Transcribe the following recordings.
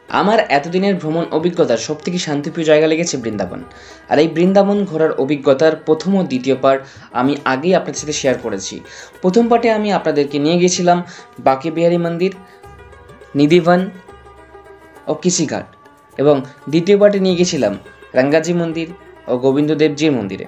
আমার এতদিনের ভ্রমণ অভিজ্ঞতার সবথেকে শান্তিপ্রিয় জায়গা লেগেছে বৃন্দাবন। আর এই বৃন্দাবন ঘোরার অভিজ্ঞতার প্রথম ও দ্বিতীয় পার্ট আমি আগেই আপনাদের সাথে শেয়ার করেছি। প্রথম পার্টে আমি আপনাদেরকে নিয়ে গিয়েছিলাম বাঁকে বিহারী মন্দির, নিধিবন ও কৃষিঘাট, এবং দ্বিতীয় পার্টে নিয়ে গেছিলাম রঙ্গাজি মন্দির ও গোবিন্দ দেবজির মন্দিরে।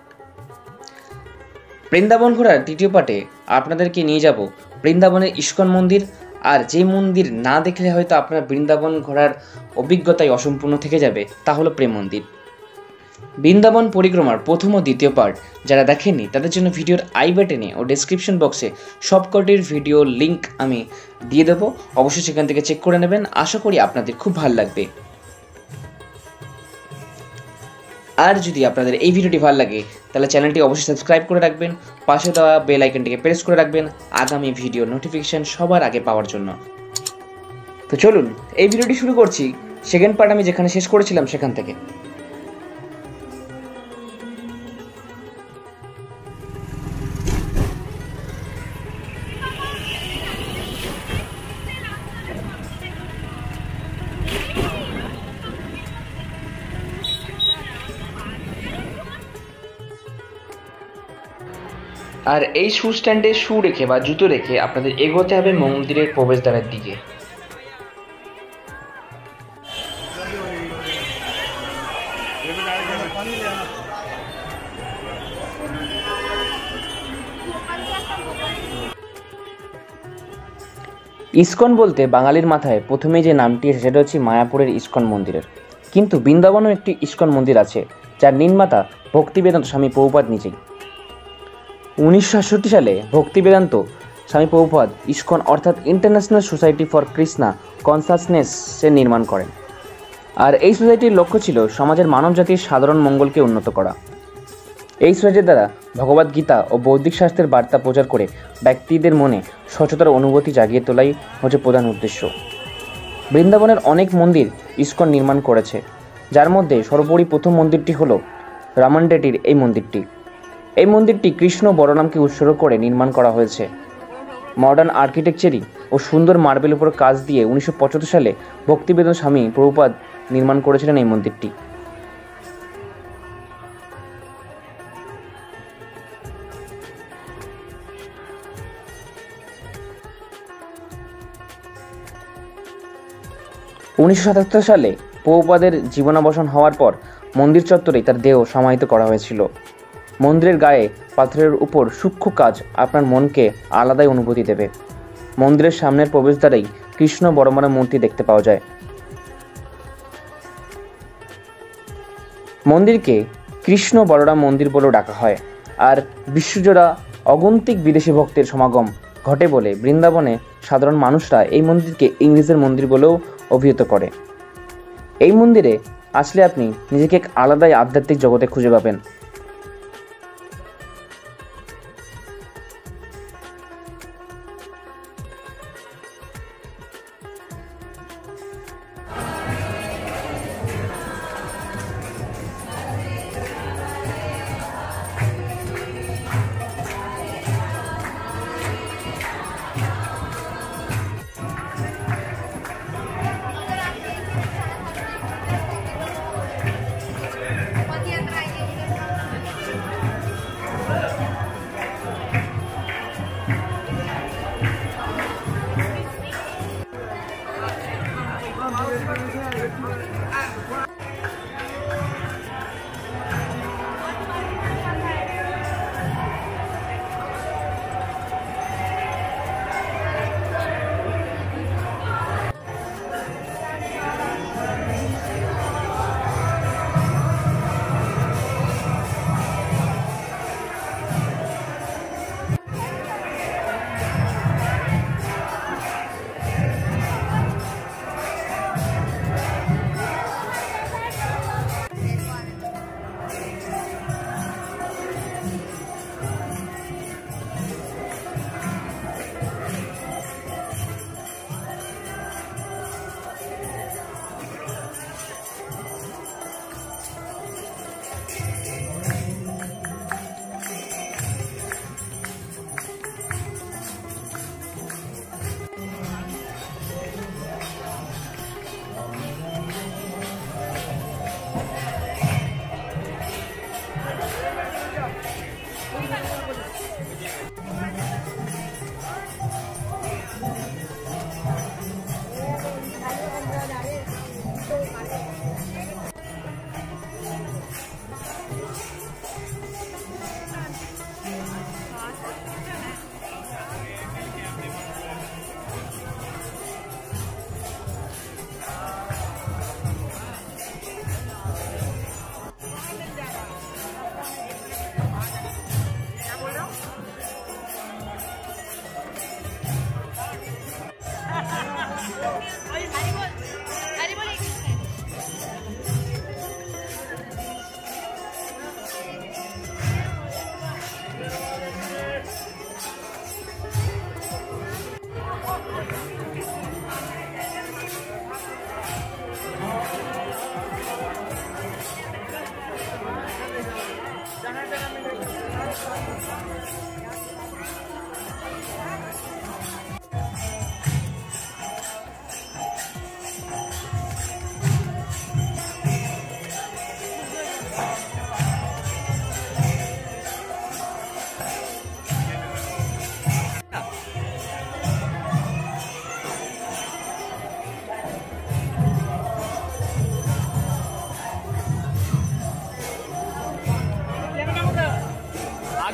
বৃন্দাবন ঘোরার তৃতীয় পার্টে আপনাদেরকে নিয়ে যাব বৃন্দাবনের ইস্কন মন্দির, আর যে মন্দির না দেখলে হয়তো আপনার বৃন্দাবন ঘোরার অভিজ্ঞতাই অসম্পূর্ণ থেকে যাবে তা হলো প্রেম মন্দির। বৃন্দাবন পরিক্রমার প্রথম ও দ্বিতীয় পার্ট যারা দেখেননি তাদের জন্য ভিডিওর আই বাটনে ও ডেসক্রিপশন বক্সে সবকটির ভিডিও লিঙ্ক আমি দিয়ে দেবো, অবশ্যই সেখান থেকে চেক করে নেবেন। আশা করি আপনাদের খুব ভালো লাগবে। আর যদি আপনাদের এই ভিডিওটি ভালো লাগে তাহলে চ্যানেলটি অবশ্যই সাবস্ক্রাইব করে রাখবেন, পাশে দেওয়া বেল আইকনটিকে প্রেস করে রাখবেন আগামী ভিডিও নোটিফিকেশন সবার আগে পাওয়ার জন্য। তো চলুন এই ভিডিওটি শুরু করছি সেকেন্ড পার্ট আমি যেখানে শেষ করেছিলাম সেখান থেকে। আর এই শু স্ট্যান্ডে শু রেখে বা জুতো রেখে আপনাদের এগোতে হবে মন্দিরের প্রবেশদ্বারের দিকে। ইস্কন বলতে বাঙালির মাথায় প্রথমেই যে নামটি এসে সেটা হচ্ছে মায়াপুরের ইস্কন মন্দিরের, কিন্তু বৃন্দাবনেও একটি ইস্কন মন্দির আছে যার নির্মাতা ভক্তিবেদান্ত স্বামী প্রভুপাদ নিজেই। 1968 সালে ভক্তিবেদান্ত স্বামী প্রভুপাদ ইস্কন অর্থাৎ ইন্টারন্যাশনাল সোসাইটি ফর কৃষ্ণা কনসাসনেসের নির্মাণ করেন। আর এই সোসাইটির লক্ষ্য ছিল সমাজের মানবজাতির সাধারণ মঙ্গলকে উন্নত করা। এই সোসাইটির দ্বারা ভগবদ গীতা ও বৌদ্ধিক শাস্ত্রের বার্তা প্রচার করে ব্যক্তিদের মনে স্বচ্ছতার অনুভূতি জাগিয়ে তোলাই হচ্ছে প্রধান উদ্দেশ্য। বৃন্দাবনের অনেক মন্দির ইস্কন নির্মাণ করেছে, যার মধ্যে সর্বোপরি প্রথম মন্দিরটি হলো রামানডেটির এই মন্দিরটি। এই মন্দিরটি কৃষ্ণ বলরামকে উৎসর্গ করে নির্মাণ করা হয়েছে। মডার্ন আর্কিটেকচারি ও সুন্দর মার্বেলের উপর কাজ দিয়ে 1975 সালে ভক্তিবেদান্ত স্বামী প্রভুপাদ নির্মাণ করেছিলেন এই মন্দিরটি। উনিশশো সালে প্রভুপাদের জীবনাবসান হওয়ার পর মন্দির চত্বরেই তার দেহ সমাহিত করা হয়েছিল। মন্দিরের গায়ে পাথরের উপর সূক্ষ্ম কাজ আপনার মনকে আলাদাই অনুভূতি দেবে। মন্দিরের সামনের প্রবেশদ্বারেই কৃষ্ণ বলরামের মূর্তি দেখতে পাওয়া যায়। মন্দিরকে কৃষ্ণ বলরাম মন্দির বলেও ডাকা হয়। আর বিশ্বজোড়া অগন্তিক বিদেশি ভক্তের সমাগম ঘটে বলে বৃন্দাবনে সাধারণ মানুষরা এই মন্দিরকে ইংরেজের মন্দির বলেও অভিহিত করে। এই মন্দিরে আসলে আপনি নিজেকে এক আলাদাই আধ্যাত্মিক জগতে খুঁজে পাবেন।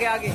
आगे।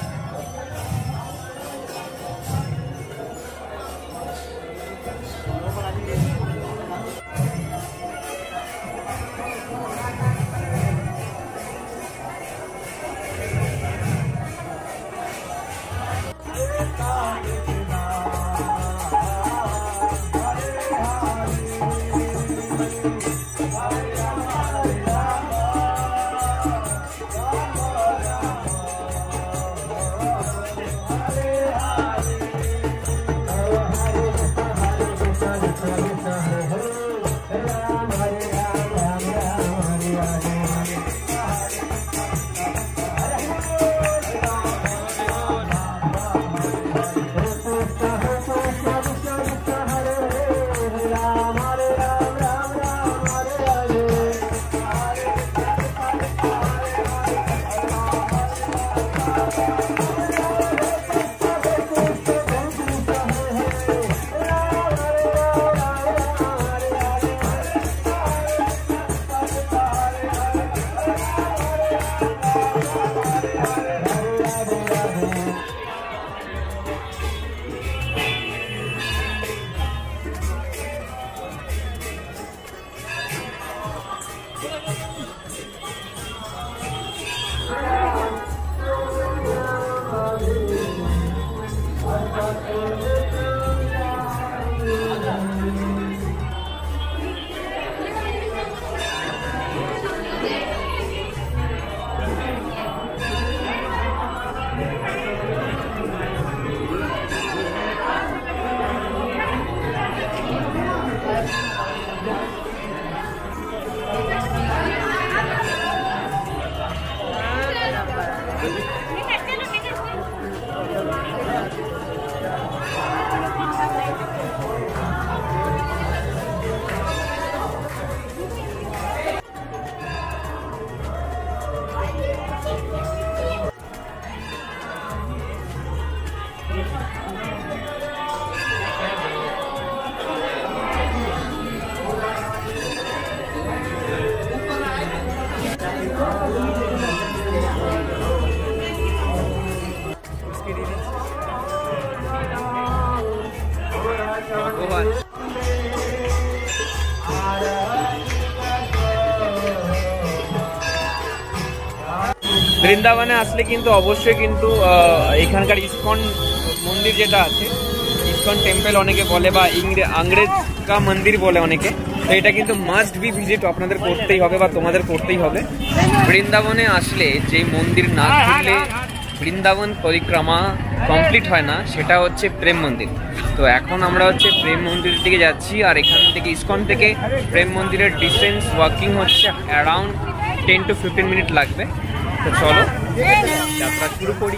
বৃন্দাবনে আসলে কিন্তু অবশ্যই কিন্তু এখানকার ইসকন মন্দির যেটা আছে, ইসকন টেম্পল অনেকে বলে বা আংরেজ কা মন্দির বলে অনেকে, তো এটা কিন্তু মাস্ট বি ভিজিট আপনাদের করতেই হবে বা তোমাদের করতেই হবে। বৃন্দাবনে আসলে যে মন্দির না ঘুরলে বৃন্দাবন পরিক্রমা কমপ্লিট হয় না, সেটা হচ্ছে প্রেম মন্দির। তো এখন আমরা হচ্ছে প্রেম মন্দিরের দিকে যাচ্ছি, আর এখান থেকে ইসকন থেকে প্রেম মন্দিরের ডিস্টেন্স ওয়াকিং হচ্ছে অ্যারাউন্ড 10 to 15 মিনিট লাগবে। তো চলো যাত্রা শুরু করি।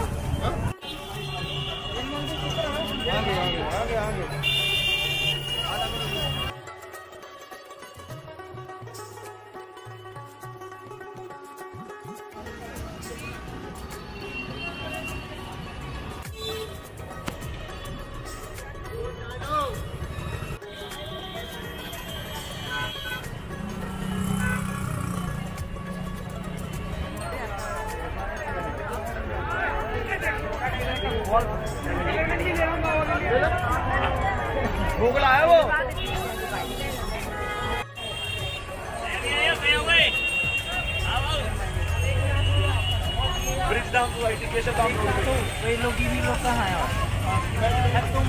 भूख लाया वो bridge down to education down तो वे लोग भी लोग कहां है तो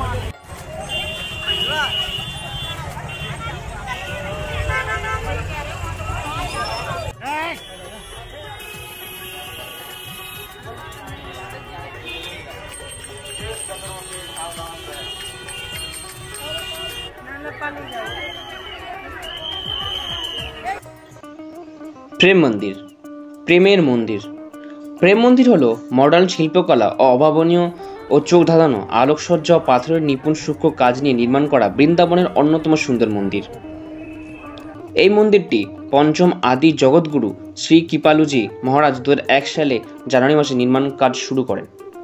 প্রেম মন্দির, প্রেমের মন্দির। প্রেম মন্দির হলো মডার্ন শিল্পকলা ও অভাবনীয় ও চোখ ধাঁধানো আলোকসজ্জা ও পাথরের নিপুণ সূক্ষ্ম কাজ নিয়ে নির্মাণ করা বৃন্দাবনের অন্যতম সুন্দর মন্দির। এই মন্দিরটি পঞ্চম আদি জগৎগুরু শ্রী কৃপালুজি মহারাজ 2001 সালে জানুয়ারি মাসে নির্মাণ কাজ শুরু করেন।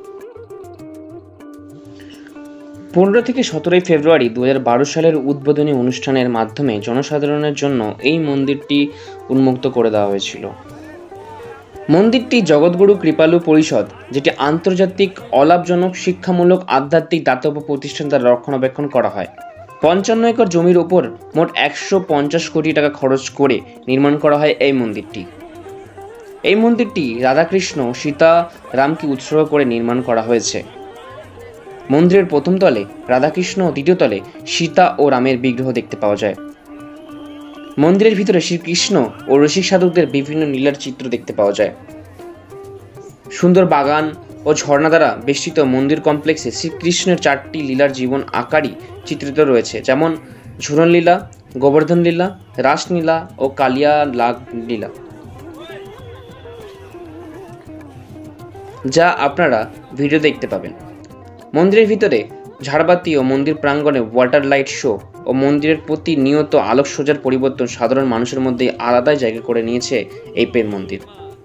15 থেকে 17 ফেব্রুয়ারি 2012 সালের উদ্বোধনী অনুষ্ঠানের মাধ্যমে জনসাধারণের জন্য এই মন্দিরটি উন্মুক্ত করে দেওয়া হয়েছিল। মন্দিরটি জগৎগুরু কৃপালু পরিষদ, যেটি আন্তর্জাতিক অলাভজনক শিক্ষামূলক আধ্যাত্মিক দাতব্য প্রতিষ্ঠান দ্বারা রক্ষণাবেক্ষণ করা হয়। 55 একর জমির উপর মোট 150 কোটি টাকা খরচ করে নির্মাণ করা হয় এই মন্দিরটি। এই মন্দিরটি রাধাকৃষ্ণ সীতা রামকে উৎসর্গ করে নির্মাণ করা হয়েছে। মন্দিরের প্রথম তলে রাধাকৃষ্ণ ও দ্বিতীয় তলে সীতা ও রামের বিগ্রহ দেখতে পাওয়া যায়। মন্দিরের ভিতরে শ্রীকৃষ্ণ ও রসিক সাধকদের বিভিন্ন লীলার চিত্র দেখতে পাওয়া যায়। সুন্দর বাগান ও ঝর্ণা দ্বারা বেষ্টিত মন্দির কমপ্লেক্সে শ্রীকৃষ্ণের 4টি লীলার জীবন আকারই চিত্রিত রয়েছে, যেমন ঝুলন লীলা, গোবর্ধন লীলা, রাসলীলা ও কালিয়া লাগ লীলা, যা আপনারা ভিডিও দেখতে পাবেন। মন্দিরের ভিতরে ঝাড়বাতি ও মন্দির প্রাঙ্গণে ওয়াটার লাইট শো ও মন্দিরের প্রতি নিয়ত আলোকসজ্জার পরিবর্তন সাধারণ মানুষের মধ্যে আলাদা জায়গা করে নিয়েছে এই প্রেম মন্দির।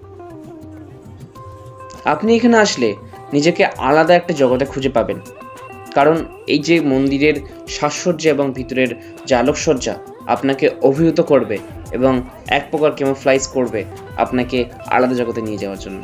আপনি এখানে আসলে নিজেকে আলাদা একটা জগতে খুঁজে পাবেন, কারণ এই যে মন্দিরের সাজসজ্জা এবং ভিতরের যে আলোকসজ্জা আপনাকে অভিভূত করবে এবং এক প্রকার ক্যামোফ্লাইজ করবে আপনাকে আলাদা জগতে নিয়ে যাওয়ার জন্য।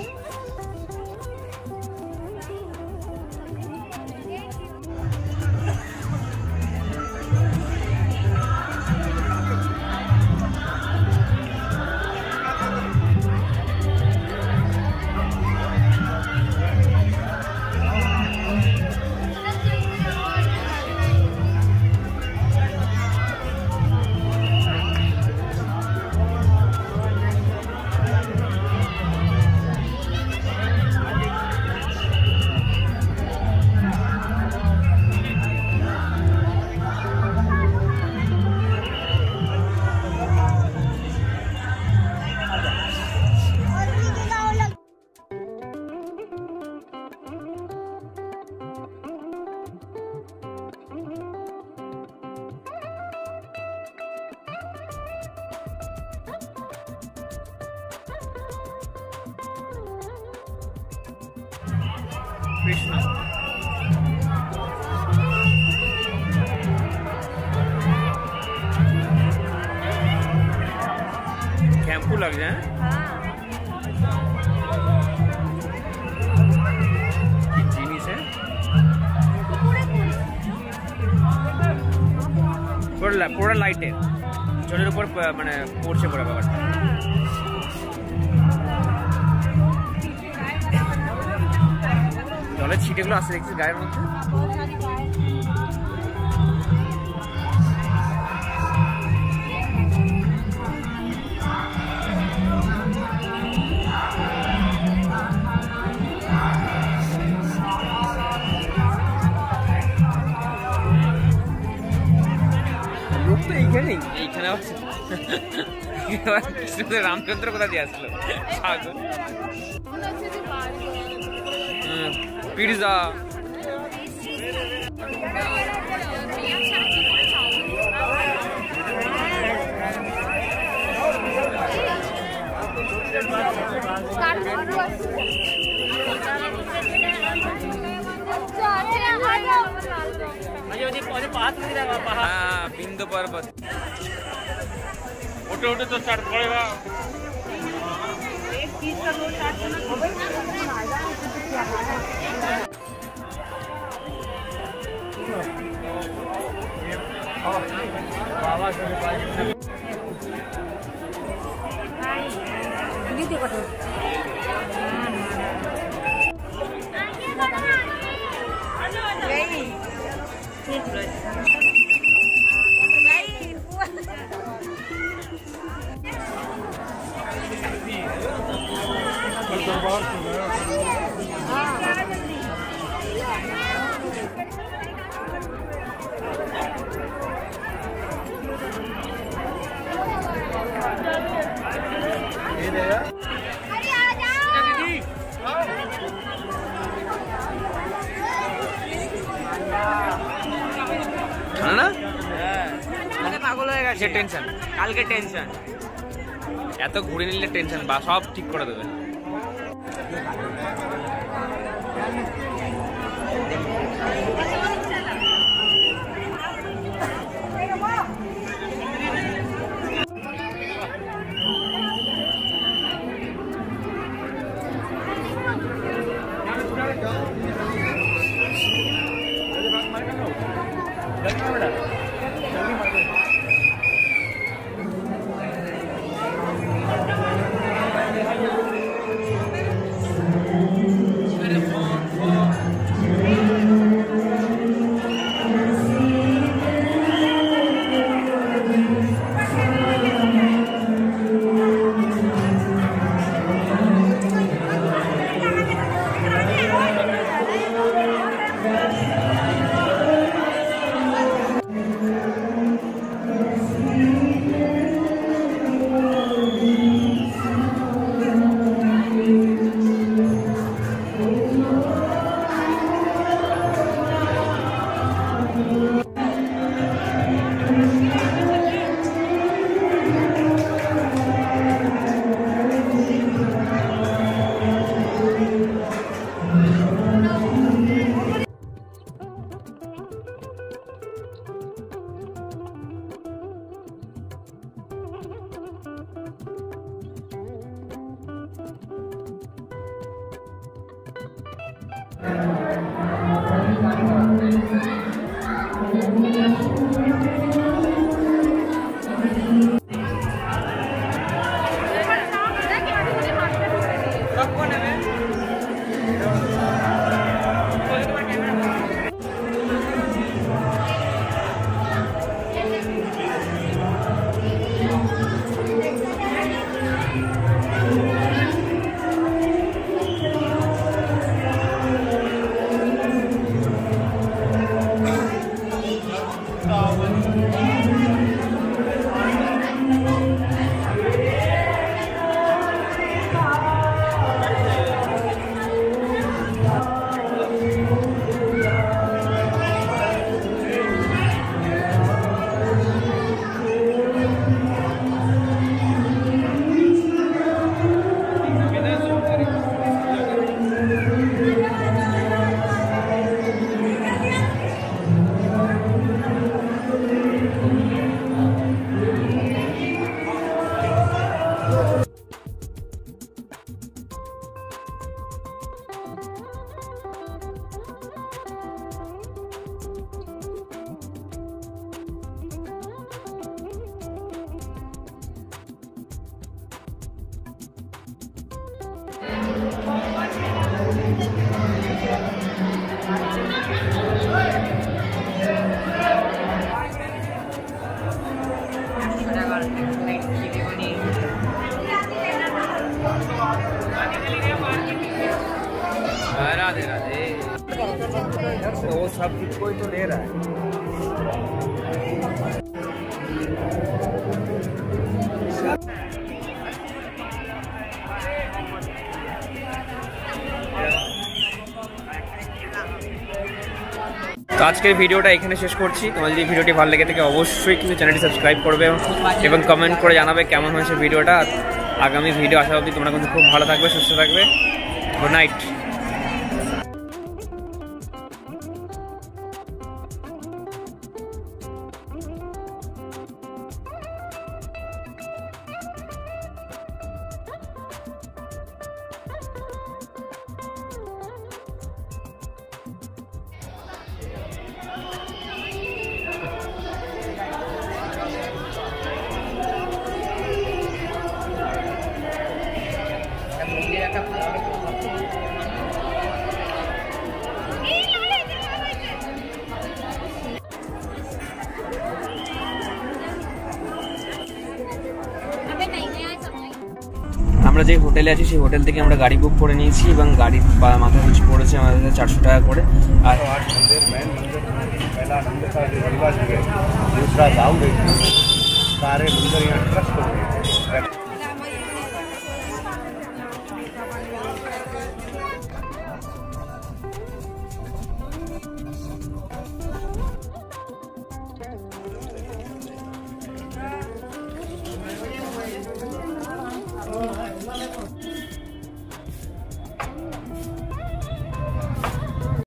कृष्णा कैंपू लग जाए। चीनी से पूरा लाइटे जलेर ऊपर माने पड़ছে পুরো ব্যাপারটা। জলের ছিটেগুলো আসছে দেখছি গায়ের মধ্যে। লোক তো এইখানে আছে। রামচন্দ্র কোথা দিয়ে আসলো? সাগর पिज्जा बिंदु पर्वत उठे उठे तो स्टार्ट करेगा। পাগল হয়ে গেছে টেনশন, কালকে টেনশন, এত ঘুরে নিলে টেনশন বা সব ঠিক করে দেবে। राधे राधे। वो सब कुछ कोई तो ले रहा है। তো আজকের ভিডিওটা এখানে শেষ করছি। তোমার যদি ভিডিওটি ভালো লেগে থাকে অবশ্যই কিন্তু চ্যানেলটি সাবস্ক্রাইব করবে এবং কমেন্ট করে জানাবে কেমন হয়েছে ভিডিওটা। আগামী ভিডিও আসা অবধি তোমরা কিন্তু খুব ভালো থাকবে, সুস্থ থাকবে। Good night. আমরা যে হোটেলে আছি সেই হোটেল থেকে আমরা গাড়ি বুক করে নিয়েছি এবং গাড়ির মাথা পিছু পড়েছে আমাদের 400 টাকা করে। আর दूसरा गाँव गई सारे मंदिर यहाँ ट्रस्ट हो गए।